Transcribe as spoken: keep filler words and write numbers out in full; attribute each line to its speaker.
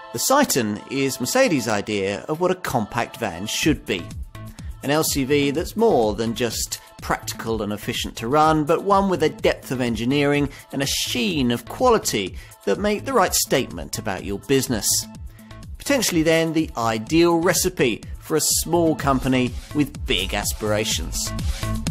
Speaker 1: The Citan is Mercedes' idea of what a compact van should be. An L C V that's more than just practical and efficient to run, but one with a depth of engineering and a sheen of quality that make the right statement about your business. Potentially then the ideal recipe for a small company with big aspirations.